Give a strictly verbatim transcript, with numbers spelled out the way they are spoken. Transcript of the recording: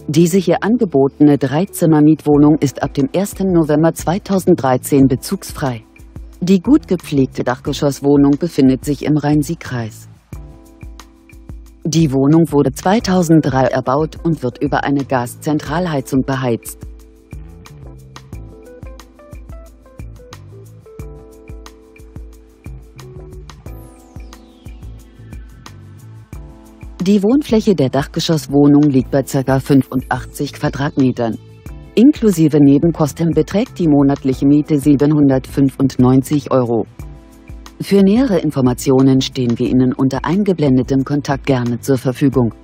Diese hier angebotene Dreizimmer-Mietwohnung ist ab dem ersten November zweitausenddreizehn bezugsfrei. Die gut gepflegte Dachgeschosswohnung befindet sich im Rhein-Sieg-Kreis. Die Wohnung wurde zweitausenddrei erbaut und wird über eine Gaszentralheizung beheizt. Die Wohnfläche der Dachgeschosswohnung liegt bei ca. fünfundachtzig Quadratmetern. Inklusive Nebenkosten beträgt die monatliche Miete siebenhundertfünfundneunzig Euro. Für nähere Informationen stehen wir Ihnen unter eingeblendetem Kontakt gerne zur Verfügung.